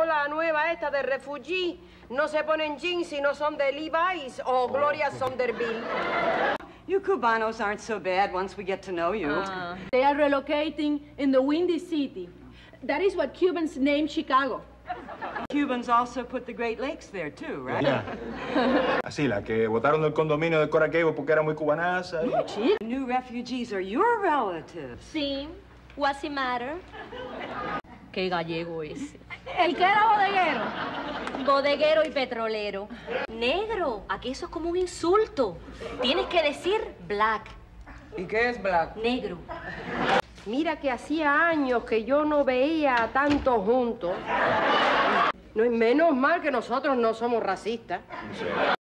ola nueva esta de refugiés no se ponen jeans si no son de Levi's o Gloria Sonderbill. You Cubanos aren't so bad once we get to know you. They are relocating in the Windy City. That is what Cubans name Chicago. Cubans also put the Great Lakes there, too, right? Yeah. Así, la que botaron del condominio de Coraquebo porque era muy cubanaza. The new refugees are your relatives. Sí. What's the matter? Qué gallego ese. ¿El que era bodeguero? Bodeguero y petrolero. Negro, aquí eso es como un insulto. Tienes que decir black. ¿Y qué es black? Negro. Mira que hacía años que yo no veía a tantos juntos. No es menos mal que nosotros no somos racistas.